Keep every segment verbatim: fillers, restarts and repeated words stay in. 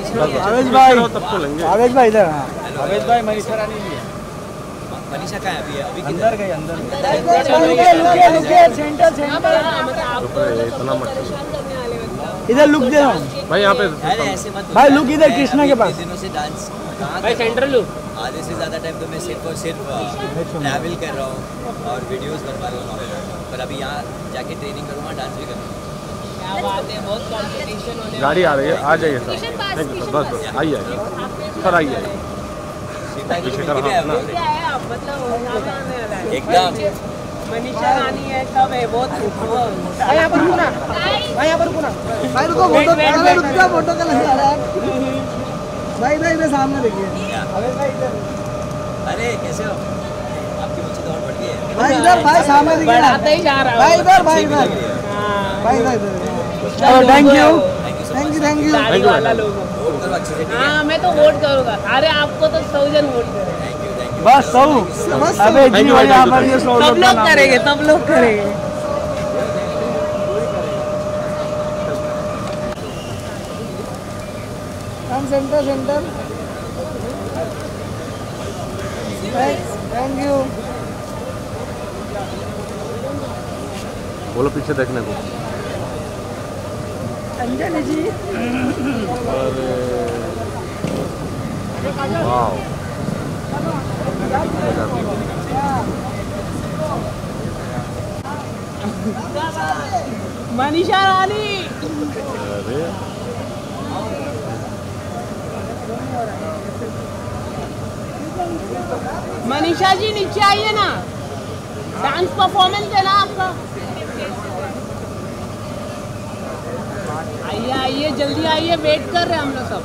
आवेश भाई आवेश भाई इधर। आवेश भाई मनीषा रानी भी है। मनीषा कहाँ है अभी? अभी अंदर गई अंदर इधर लुक दे रहा हूँ भाई यहाँ पे। अरे ऐसे मत भाई लुक इधर कृष्णा के पास। दिनों से डांस भाई सेंट्रल लुक। आधे से ज़्यादा टाइम तो मैं सिर्फ और सिर्फ ट्रैवल कर रहा हूँ और वीडियोस बनवा रहा हूँ, पर अभी यहाँ जाके ट्रेनिंग करूँगा, डांस भी करूँगा। क्या बात है, बहुत कंपटीशन होने। गाड़ी आ रही है, आ जाइए सर। थैंक यू सर, बस बस आइए सर, आइए एकदम मनीषा रानी है, सब है बहुत। भाई यहाँ पर रुको ना, भाई यहाँ पर रुको ना, भाई रुको, फोटो अरे रुक जा, फोटो का नहीं आ रहा है भाई। भाई इधर सामने देखिए। अबे भाई इधर। अरे कैसे हो? आपकी मुझे दौड़ पड़ गई है भाई इधर, भाई सामने देखिए। बढ़ाते ही जा रहा है भाई इधर, भाई इधर, भाई इधर इधर। Thank you thank you thank you दाढ़ी वाला लोग। वोट करो अच्छे से। हाँ मैं तो वोट करूँगा। अरे आपको तो सौ जन वोट करेंगे। बस सौ। अबे जी भाई यहाँ पर ये सौ सब लोग करेंगे, सब लोग करेंगे। हम सेंटर सेंटर। Thank you. बोलो पीछे देखने को। अंजलि जी। अरे वाह, मनीषा रानी। अरे मनीषा जी नीचे आइए ना, डांस परफॉर्मेंस है ना आपका। आइए आइए जल्दी आइए, वेट कर रहे हैं हम लोग सब।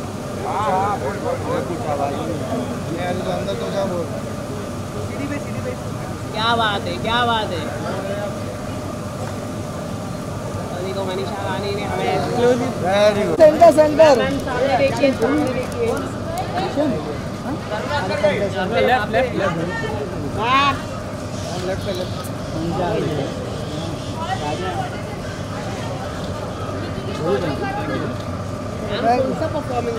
क्या बात है, क्या बात है। देखो मनीषा रानी ने हमें एक्सक्लूसिव। Centre centre. सामने देखिए, सामने देखिए। Left left left. हाँ लेफ्ट से लेफ्ट। सब परफॉर्मेंस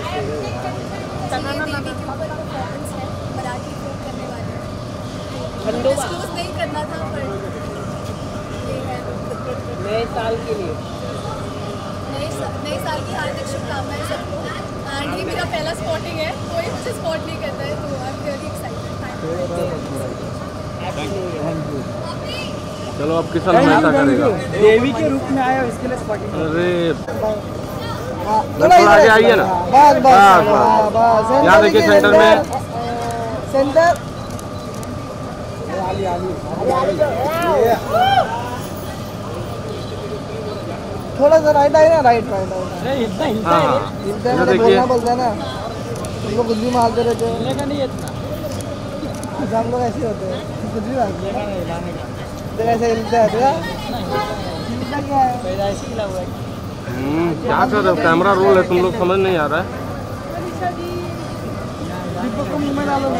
मराठी फोक करने वाले हैं। खंडोबा डिस्क्लोज नहीं करना था पर ये है। नए साल के लिए। नए सा, नए साल की हार्दिक शुभकामनाएं सबको। एंड ये मेरा पहला स्पॉटिंग है, कोई मुझे स्पॉट नहीं करता है, तो I am really excited. Thank you. चलो अब किसान ऐसा करेगा। देवी के रूप में आया, इसके लिए स्पॉटिंग। अरे थोड़ा आगे आइए ना। बस बस बस बस। यहाँ देखिए सेंटर में। सेंटर। थोड़ा सा राइट आए ना, राइट राइट आए। हाँ हाँ हिलता है, बोलना बोलता है ना, तुम लोग कुछ भी मारते रहते हो। हम लोग ऐसे होते हैं, कुछ भी मारते हैं तो ऐसे हिलता है। हिलता क्या है? क्या कर रहे हो? कैमरा रोल है, तुम लोग समझ नहीं आ रहा है। दीपक को मुंह में डालो।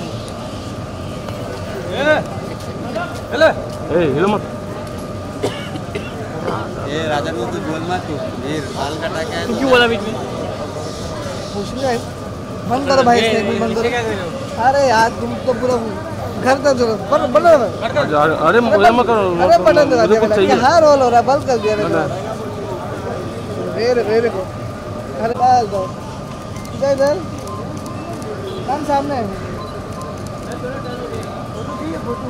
ए हिलो मत। ये राजा को तू बोल मत, तू ये बाल कटा के तू क्यों बोला बीच में? पूछ रहे बंद करो भाई, स्टेटमेंट बंद करो। अरे यार तुम तो पूरा घर तक जो बंद बंद करो। अरे मुझे मत करो। अरे बटन दबा दिया मैंने, चाहिए। हाँ रोल हो रहा है, बंद कर दिया मैंने। वेरे वेरे को अरे बस बस इधर इधर हम सामने हैं। फोटो चाहिए, photo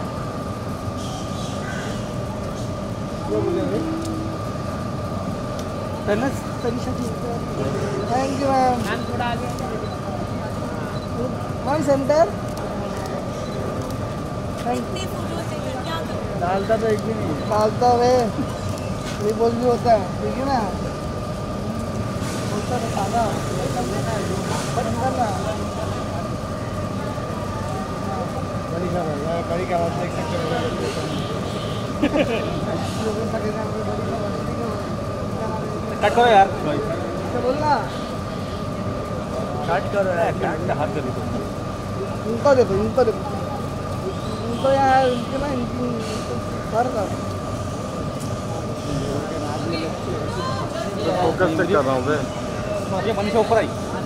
thank you ma'am. Ma'am centre. Thank you. डालता तो एक भी नहीं डालता वे रिपोज भी होता है, ठीक है ना। होता तो खाना बंद करना। बड़ी खबर है, बड़ी खबर देख सकते हो। कट करो यार, क्या बोलना? कट करो यार, कट हाथ कर दो। इनको देखो, इनको देखो, इनको यार, इनके ना इनकी फर्क है। फोकस से कर रहा हूँ मैं। ये मनीषा ऊपर आई।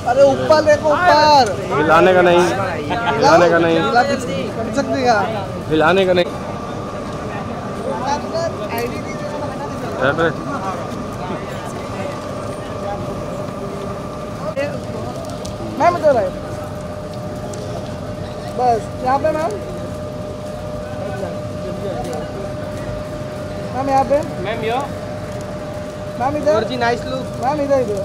अरे ऊपर देखो ऊपर। हिलाने का नहीं, हिलाने का नहीं, कर सकते क्या? हिलाने का नहीं। मैम इधर आए, बस यहाँ पे मैम, मैम यहाँ पे, मैम यो मैम इधर जी, नाइस लुक। मैम इधर इधर।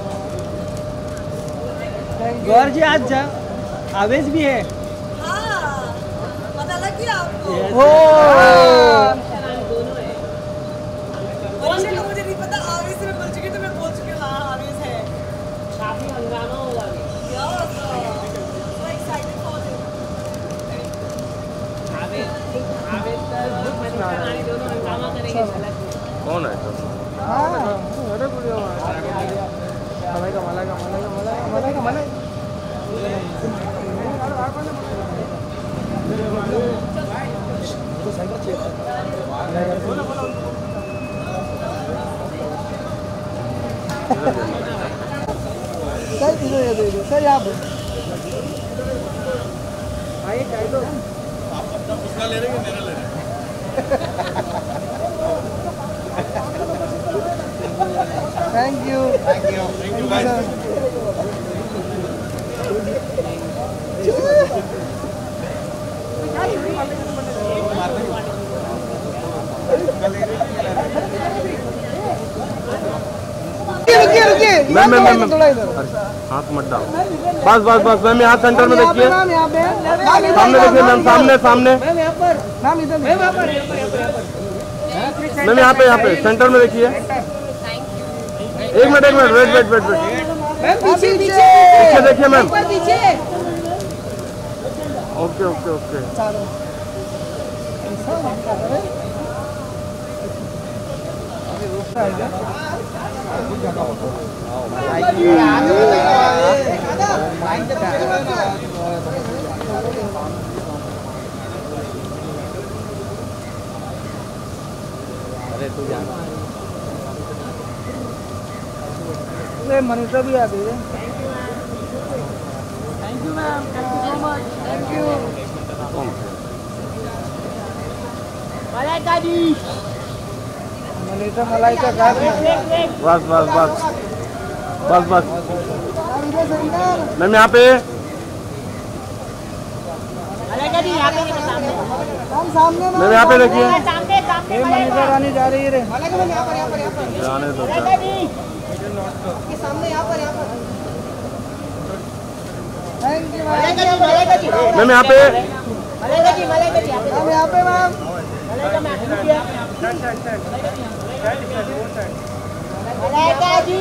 थैंक यू गौर जी, आज जा आवेश भी है। हाँ, पता लग गया आपको? हो बच्चे को मुझे नहीं पता, आवेश से मैं बोल चुकी, तो मैं बोल चुकी हूँ, हाँ आवेश है। काफी हंगामा होगा अभी। Yes, so excited for it. आवेश आवेश मनीषा रानी दोनों हंगामा करेंगे अलग। कौन है तो? हाँ अरे बढ़िया मलाइका मलाइका मलाइका मलाइका मलाइका सर इधर इधर इधर सर यहाँ पे आइए चाय दो। उसका ले रहे हैं मेरा ले रहे thank you thank you thank you sir. रुकिए रुकिए मैम मैम मैम थोड़ा इधर हाथ मत डालो। बस बस बस मैम यहाँ सेंटर में देखिए, मैम यहाँ पे सामने देखिए मैम, सामने सामने मैम यहाँ पर मैम इधर मैम यहाँ पर मैम यहाँ पे यहाँ पे सेंटर में देखिए। एक मिनट एक minute wait wait wait wait ma'am पीछे पीछे पीछे देखिए मैम। पीछे ओके ओके ओके अरे तू जाना। मनीषा भी आ गई है। Thank you ma'am, thank you so much, thank you. Malaika ji, Manisha Malaika खा रही है। बस बस बस बस बस मैम यहाँ पे। मलाइका जी यहाँ पे देखो सामने। हम सामने मैम यहाँ पे देखिए। सामने सामने मनीषा रानी जा रही है रे। जाने दो मलाइका जी, सामने यहाँ पर यहाँ पर। Thank you Malaika ji, Malaika ji, ma'am यहाँ पे। मलाइका जी, मलाइका जी यहाँ पे। मैम यहाँ पे मैम। मलाइका मैम रुकिए। मलाइका जी,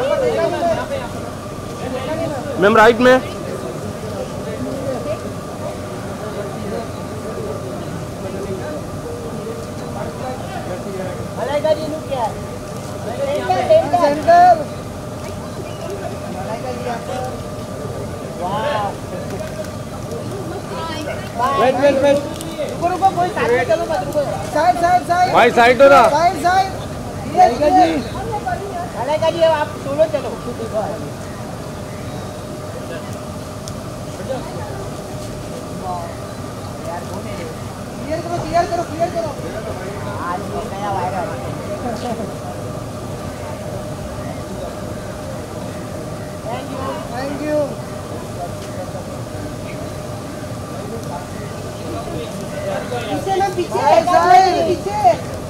मैम राइट में। मलाइका जी रुकिए। सेंटर। वेट वेट वेट रुको रुको, कोई साथ में चलो मत, रुको। साइड साइड साइड भाई साइड हो ना। Side side. मलाइका जी मलाइका जी अब आप सोलो चलो। क्लियर करो क्लियर करो क्लियर करो। आज ये नया viral. Thank you. Thank you. पीछे ना, पीछे साइड साइड पीछे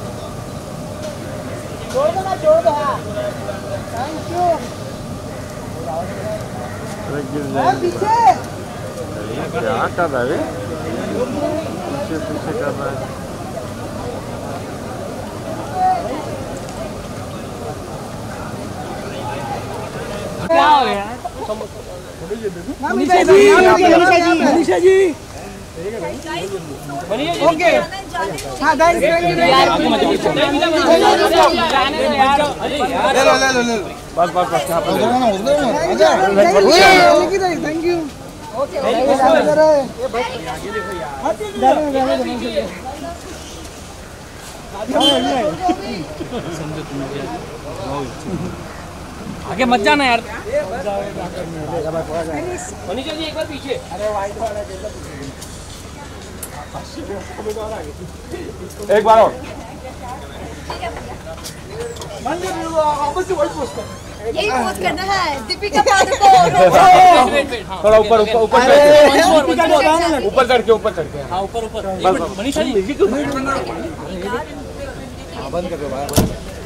छोड़ दो ना, छोड़ दो। हाँ थैंक यू। अरे गिर मैम जाएगी। पीछे। क्या कर रहा है? पीछे पीछे कर रहा है। क्या हो गया? मनीषा जी मनीषा जी मनीषा जी ओके। हाँ थैंक यू बस बस बस यहाँ पे थैंक यू। आगे मत जाना यार। मनीषा जी एक बार पीछे। एक बार और यही पोस्ट करना है दीपिका पादुकोण। थोड़ा ऊपर ऊपर ऊपर ऊपर चढ़ के ऊपर चढ़ के हाँ ऊपर ऊपर। मनीषा जी बंद कर दो भाई।